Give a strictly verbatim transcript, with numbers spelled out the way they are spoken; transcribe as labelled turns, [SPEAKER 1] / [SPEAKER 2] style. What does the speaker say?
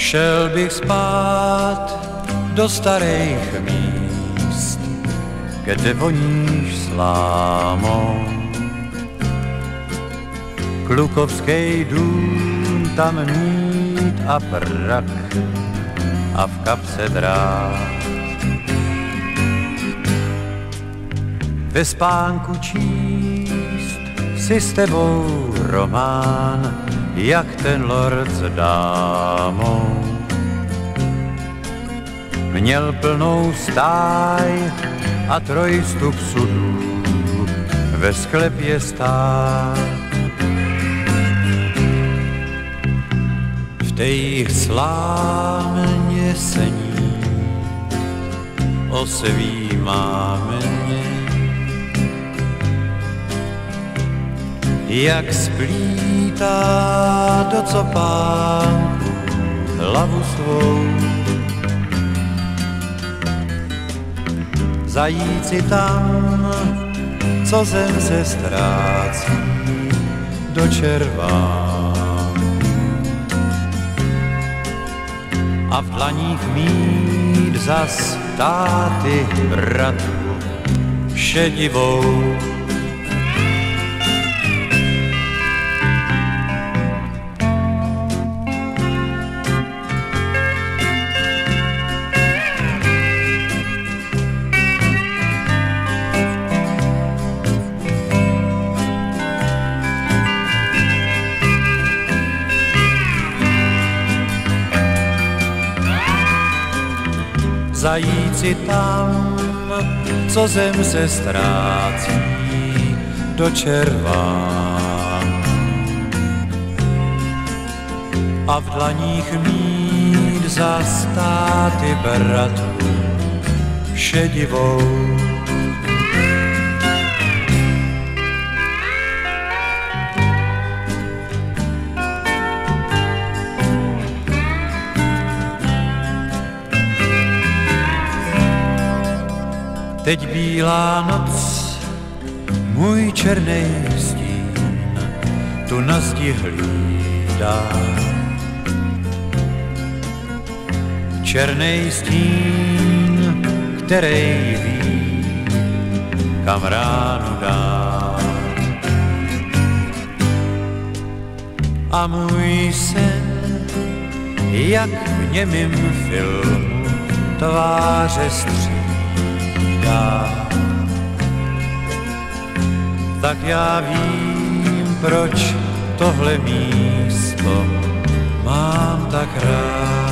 [SPEAKER 1] Šel bych spát do starých míst, kde voníš slámou. Klukovský dům tam mít a prak a v kapse drát. Ve spánku číst si s tebou román, jak ten lord s dámou. Měl plnou stáj a trojstup sudů ve sklepě stát. V té jich slámě sení o svý mámě, jak splítá do copánku hlavu svou. Zajíci tam, co zem se ztrácí do červán. A v dlaních mít zas táty bratru šedivou. Zajíci tam, co zem se ztrácí do červán. A v dlaních mít zas táty bratru šedivou. Teď bílá noc, můj černej stín, tu na zdi hlídá. Černej stín, který ví, kam ránu dá. A můj sen, jak v němým filmu tváře střídá. Tak já vím, proč tohle místo mám tak rád.